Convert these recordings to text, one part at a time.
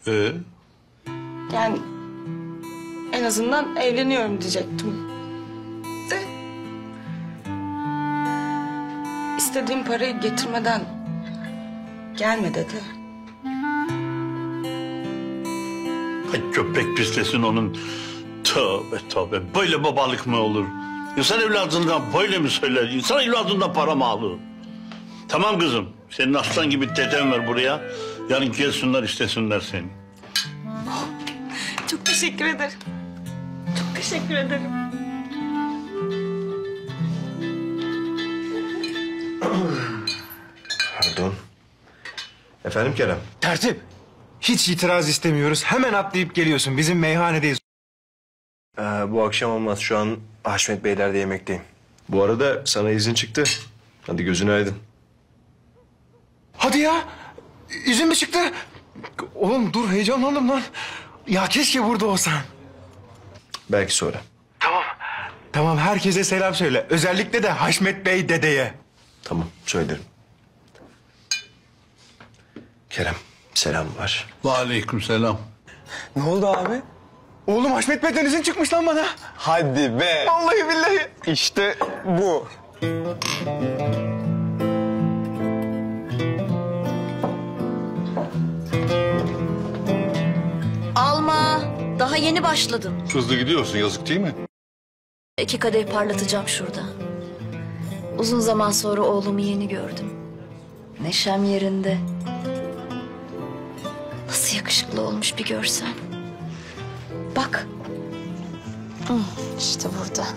Ee? Yani en azından evleniyorum diyecektim. De istediğim parayı getirmeden gelme dedi. Ay köpek pislesin onun. Tövbe tövbe. Böyle babalık mı olur? İnsan evladından böyle mi söyler? İnsan evladından para mı alır? Tamam kızım. Senin aslan gibi deden var buraya. Yarın gelsinler istesinler seni. Çok teşekkür ederim. Çok teşekkür ederim. Pardon. Efendim Kerem? Tertip. Hiç itiraz istemiyoruz. Hemen atlayıp geliyorsun. Bizim meyhanedeyiz. Bu akşam olmaz. Şu an Haşmet Beyler'de yemekteyim. Bu arada sana izin çıktı. Hadi gözün aydın. Hadi ya. İzin mi çıktı? Oğlum dur heyecanlandım lan. Ya keşke burada olsan. Belki sonra. Tamam herkese selam söyle. Özellikle de Haşmet Bey dedeye. Tamam söylerim. Kerem selam var. Aleykümselam. Ne oldu abi? Oğlum Haşmet Bey'den izin çıkmış lan bana. Hadi be. Vallahi billahi. İşte bu. Alma. Daha yeni başladım. Hızlı gidiyorsun, yazık değil mi? 2 kadeh parlatacağım şurada. Uzun zaman sonra oğlumu yeni gördüm. Neşem yerinde. Nasıl yakışıklı olmuş bir görsen. Bak. İşte burada.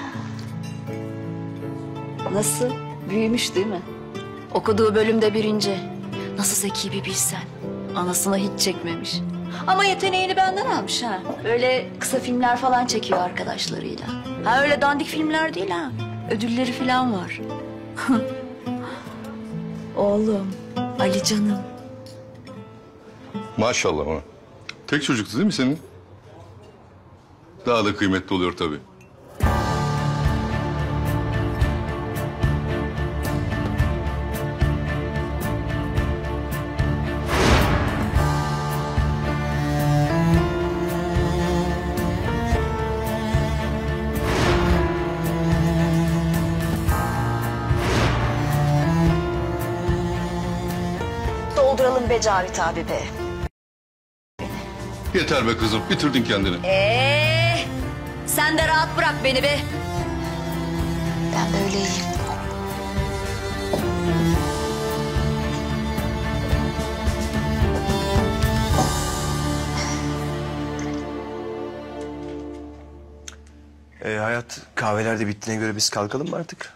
Nasıl? Büyümüş değil mi? Okuduğu bölümde 1. Nasıl zeki bir bilsen. Anasına hiç çekmemiş. Ama yeteneğini benden almış ha. Öyle kısa filmler falan çekiyor arkadaşlarıyla. Ha öyle dandik filmler değil ha. Ödülleri falan var. Oğlum, Ali canım. Maşallah ona. Tek çocuktu değil mi senin? Daha da kıymetli oluyor tabii. Dolduralım be Cavit abi be. Yeter be kızım, bitirdin kendini. Sen de rahat bırak beni be. Ben böyle iyiyim. Hayat kahvelerde bittiğine göre biz kalkalım mı artık?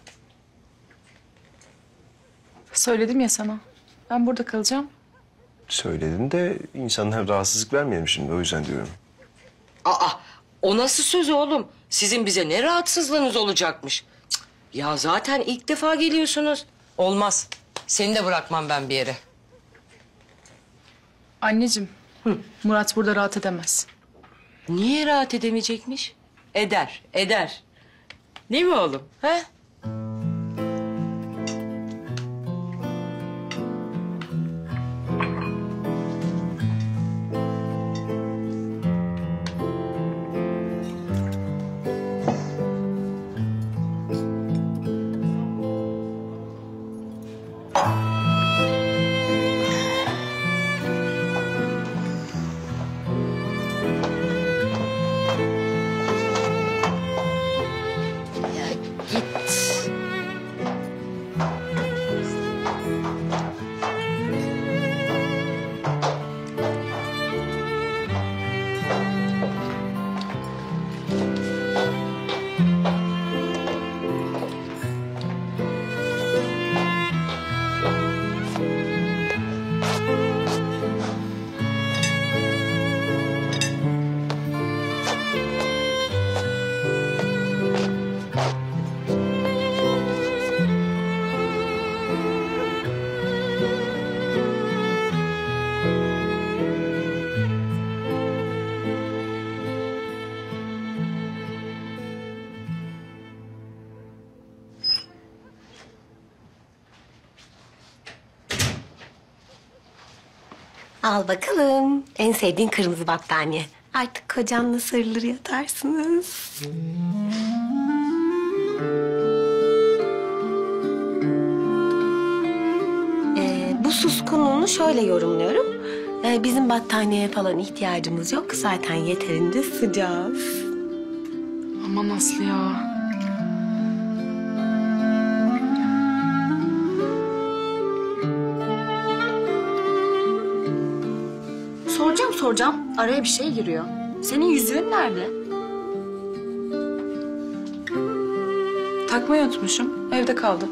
Söyledim ya sana. Ben burada kalacağım. Söyledin de insanlara rahatsızlık vermeyelim şimdi o yüzden diyorum. Aa, o nasıl söz oğlum? Sizin bize ne rahatsızlığınız olacakmış? Cık, ya zaten ilk defa geliyorsunuz. Olmaz. Seni de bırakmam ben bir yere. Anneciğim, Murat burada rahat edemez. Niye rahat edemeyecekmiş? Eder, eder. Değil mi oğlum? He? Ya git. Al bakalım. En sevdiğin kırmızı battaniye. Artık kocanla sarılır yatarsınız. Bu suskunluğunu şöyle yorumluyorum. Bizim battaniyeye falan ihtiyacımız yok. Zaten yeterince sıcağız. Aman Aslı ya. Soracağım. Araya bir şey giriyor. Senin yüzüğün nerede? Takmayı unutmuşum. Evde kaldı.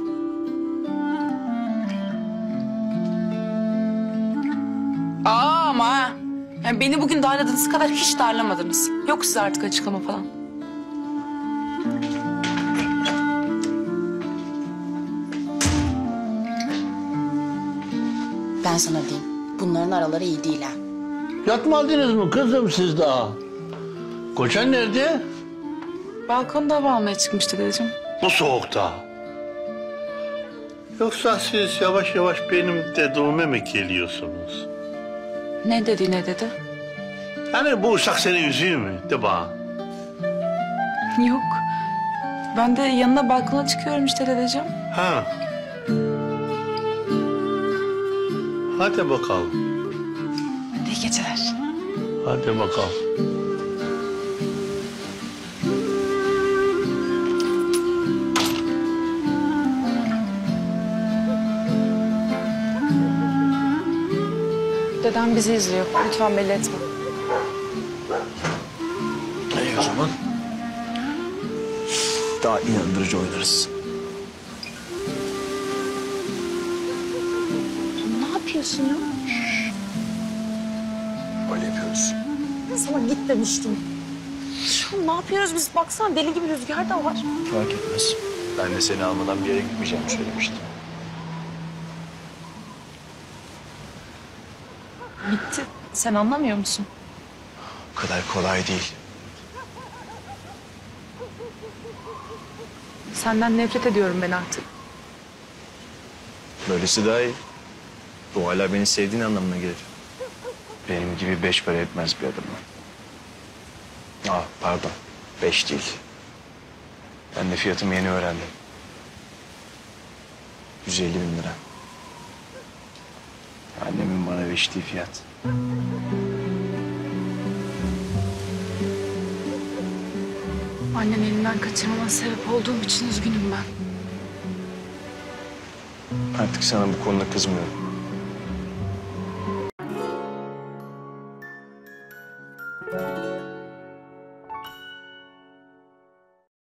Aa ama ha. Yani beni bugün darladığınız kadar hiç darlamadınız. Yok size artık açıklama falan. Ben sana diyeyim. Bunların araları iyi değil ha. Yatmadınız mı kızım siz daha? Kocan nerede? Balkonda hava almaya çıkmıştı dedeciğim. Bu soğukta. Yoksa siz yavaş yavaş benim dediğime mi geliyorsunuz? Ne dedi? Yani bu uşak seni üzüyor mu? De bana. Yok. Ben de yanına balkona çıkıyorum işte dedeciğim. Ha. Hadi bakalım. İyi geceler. Hadi bakalım. Dedem bizi izliyor. Lütfen belli etme. İyi o zaman. Daha inandırıcı oynarız. Ne yapıyorsun ya? Böyle yapıyoruz. Sana git demiştim. Şu an ne yapıyoruz biz? Baksana deli gibi rüzgar da var. Fark etmez. Ben de seni almadan bir yere gitmeyeceğimi söylemiştim. Bitti. Sen anlamıyor musun? O kadar kolay değil. Senden nefret ediyorum ben artık. Böylesi daha iyi. Bu hala beni sevdiğin anlamına gelir. Benim gibi 5 para etmez bir adamı. Pardon. 5 değil. Ben de fiyatımı yeni öğrendim. 150 bin lira. Annemin bana biçtiği fiyat. Annen elinden kaçırmama sebep olduğum için üzgünüm ben. Artık sana bu konuda kızmıyorum.